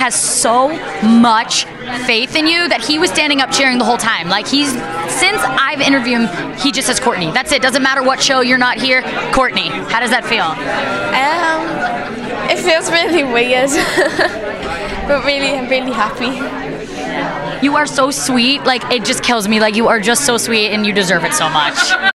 has so much faith in you that he was standing up cheering the whole time. Like, since I've interviewed him, he just says Courtney. That's it. Doesn't matter what show you're not here. Courtney. How does that feel? It feels really weird, but I'm really happy. You are so sweet. Like, it just kills me. Like, you are just so sweet and you deserve it so much.